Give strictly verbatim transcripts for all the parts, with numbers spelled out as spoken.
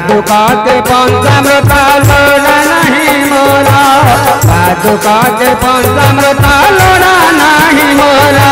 पादुका के पंचामृत लोड़ा नहीं मोरा, पादुका के पंचामृत लोड़ा नहीं मोरा।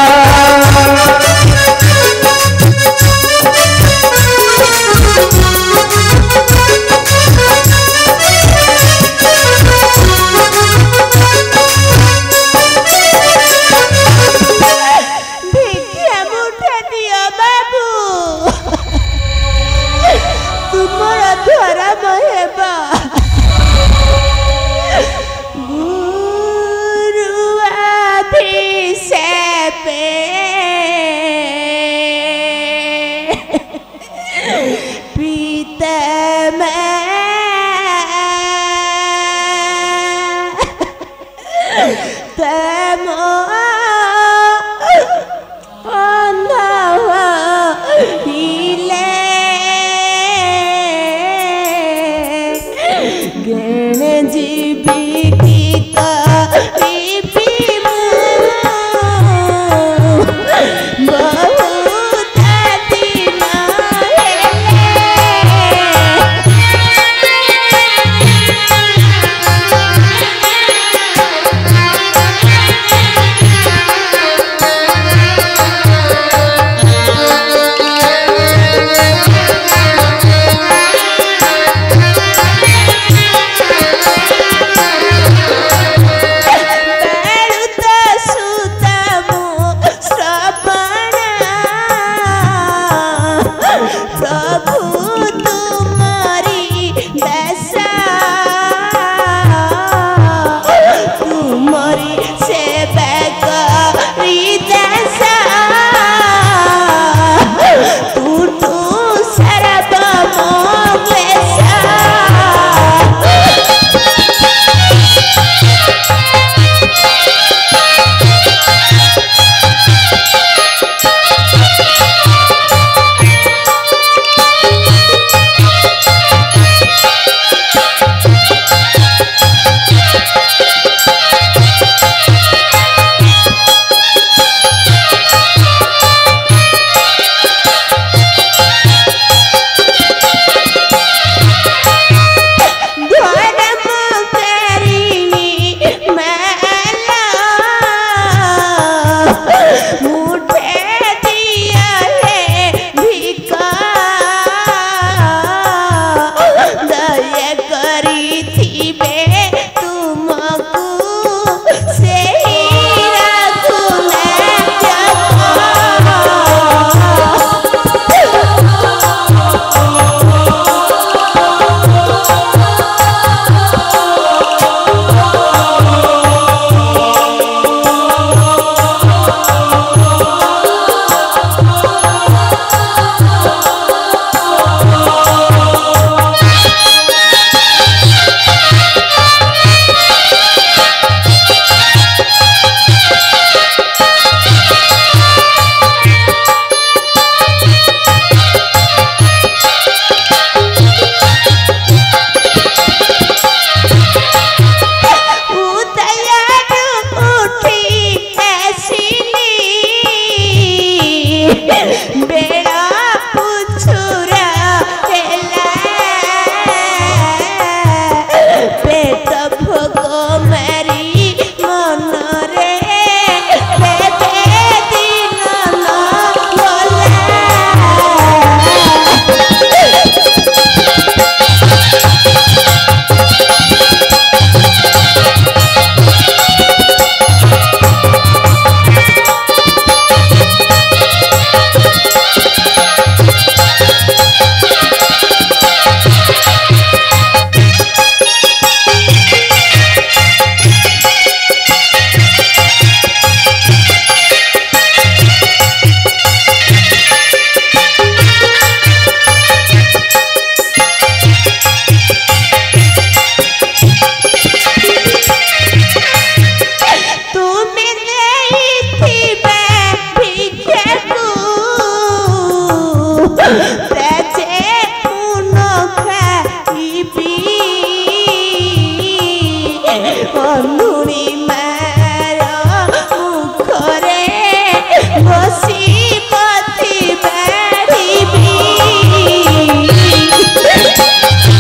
बसी पथि बैठी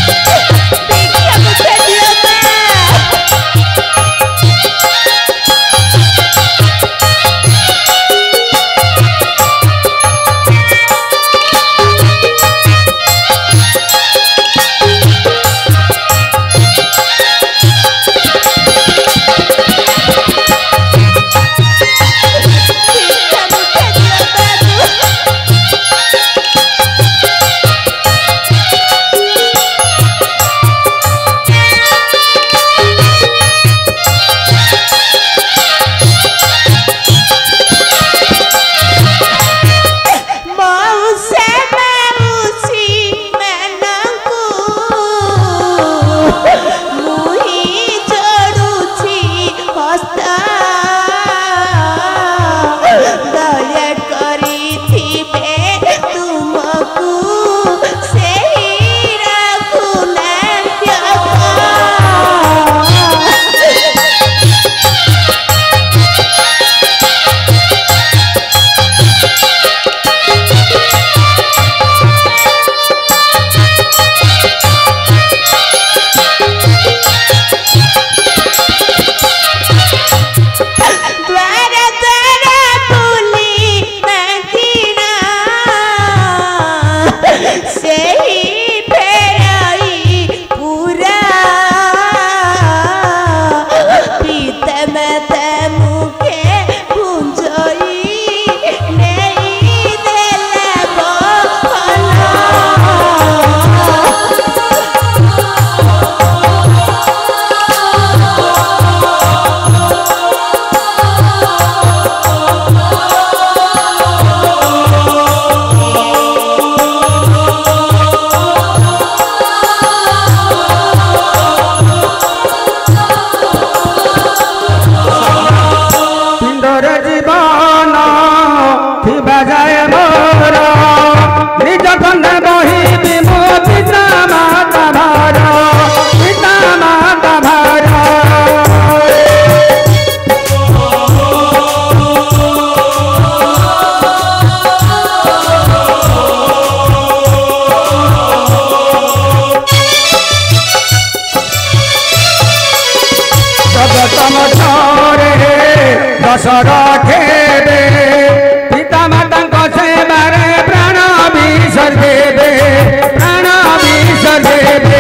बेसर खेबे पिता माता सेवारे प्राण विसर देवे प्राण विसर देवे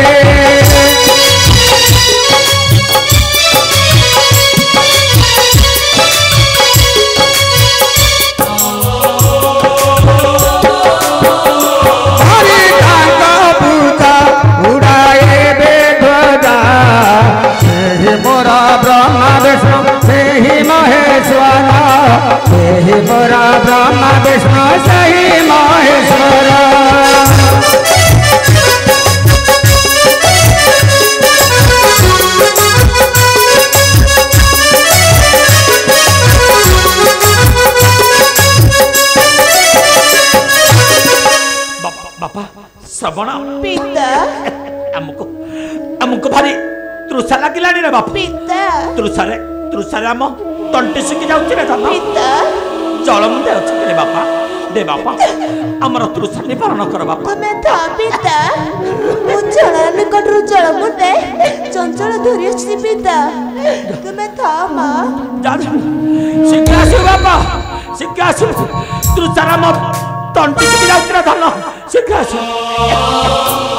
हे मोरा ब्रह्मा विष्णु सही महेश्वर बापा श्रवण पिता हमको हमको भारी तृषा लगिलानी रे बापा पिता तृषा रे तृषा रे हम तंटी सुखी जाउछि रे दादा पिता जल मुंडे अछि रे बापा दे बापा हमर तृषा निवारण कर बापा तुमे था पिता मु जल निकटरु जल मुंडे चंचल धरि अछि पिता तुमे था मा दादा शिक्षा आसु बापा शिक्षा आसु तृषा रे हम तंटी सुखी जाउछि रे धन शिक्षा आसु